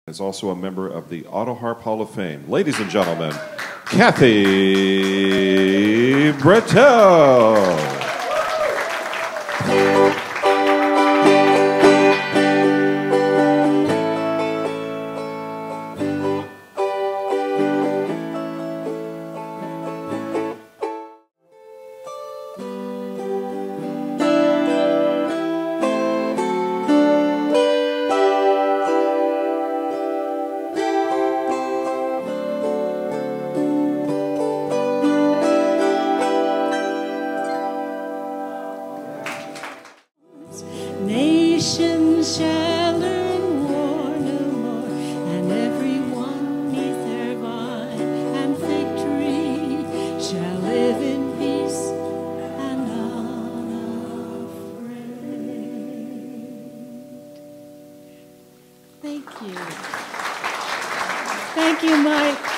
is also a member of the Auto Harp Hall of Fame. Ladies and gentlemen, Kathy Brettel. Nations shall learn war no more, and everyone neath their vine and fig tree shall live in peace and unafraid. Thank you. Thank you, Mike.